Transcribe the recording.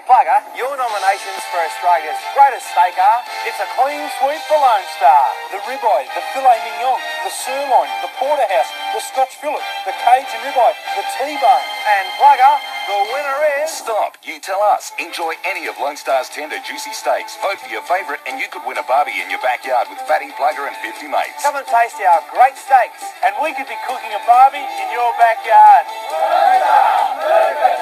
Plugger, your nominations for Australia's greatest steak are... It's a clean sweep for Lone Star. The ribeye, the filet mignon, the sirloin, the porterhouse, the Scotch fillet, the Cajun ribeye, the T-bone. And Plugger, the winner is... Stop. You tell us. Enjoy any of Lone Star's tender, juicy steaks. Vote for your favourite and you could win a barbie in your backyard with Fatty, Plugger and 50 mates. Come and taste our great steaks. And we could be cooking a barbie in your backyard.